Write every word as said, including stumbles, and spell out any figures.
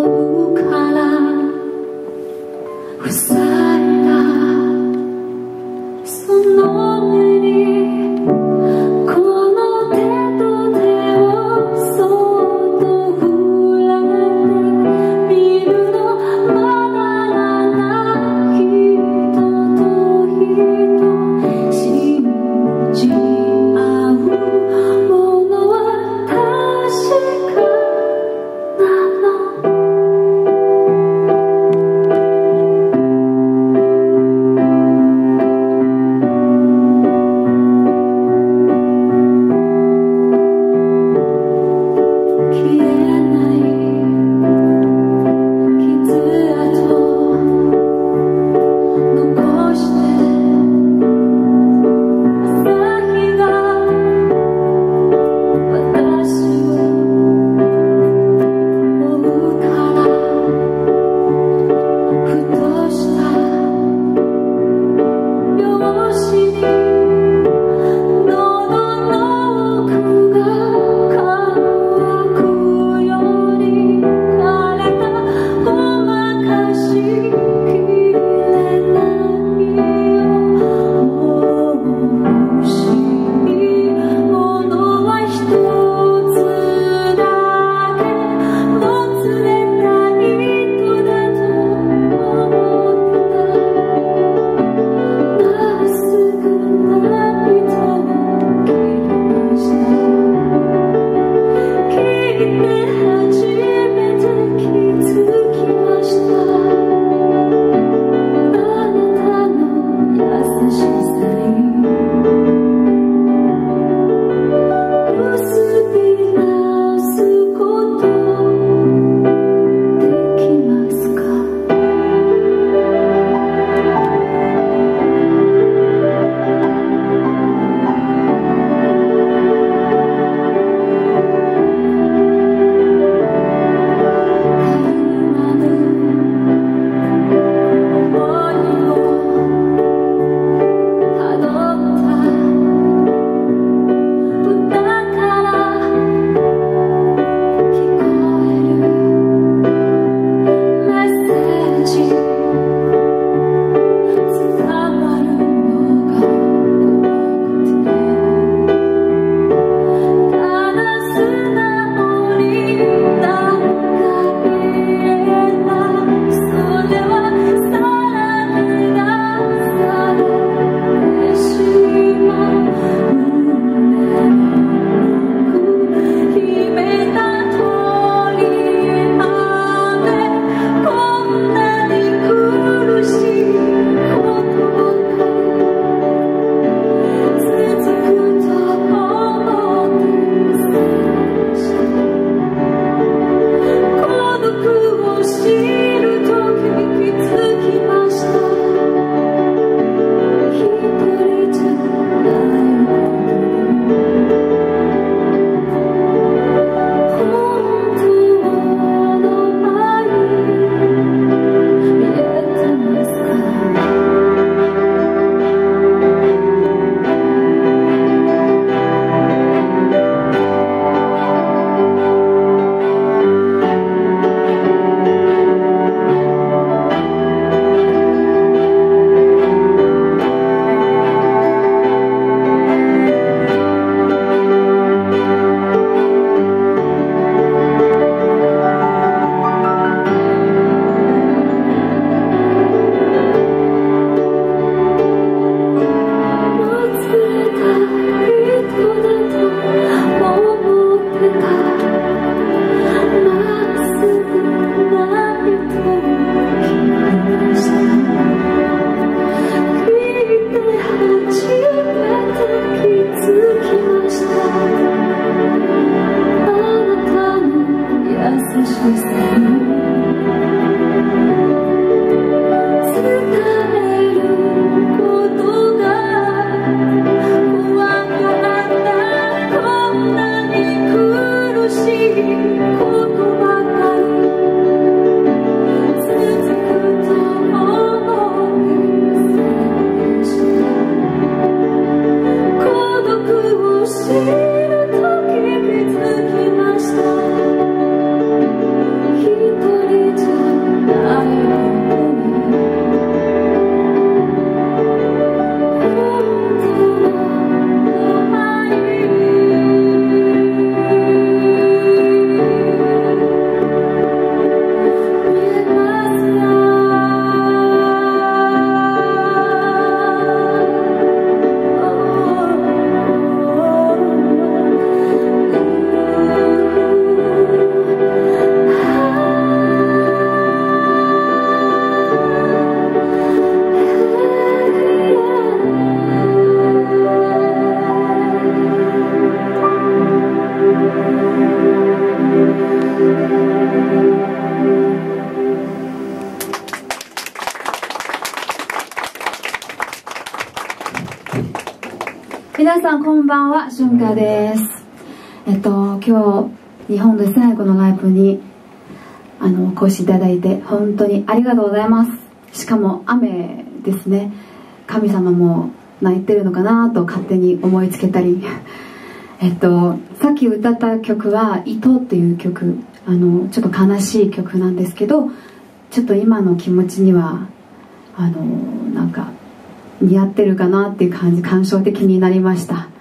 うから塞いだその目にこの手と手をそっと触れてみるのまだらな人と人信じ合うものは確かなの皆さんこんばんは、春夏です。えっと今日日本で最後のライブにあのお越しいただいて本当にありがとうございます。しかも雨ですね。神様も泣いてるのかなと勝手に思いつけたりえっとさっき歌った曲は「糸」っていう曲、あのちょっと悲しい曲なんですけど、ちょっと今の気持ちにはあのなんか似合ってるかなっていう感じ、感傷的になりました。